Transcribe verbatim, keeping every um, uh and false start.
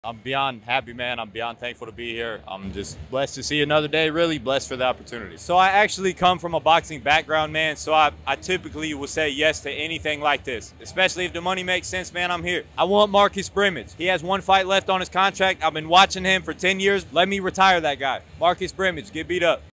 I'm beyond happy, man. I'm beyond thankful to be here. I'm just blessed to see another day, really blessed for the opportunity. So I actually come from a boxing background, man, so I, I typically will say yes to anything like this, especially if the money makes sense, man, I'm here. I want Marcus Brimage. He has one fight left on his contract. I've been watching him for ten years. Let me retire that guy. Marcus Brimage, get beat up.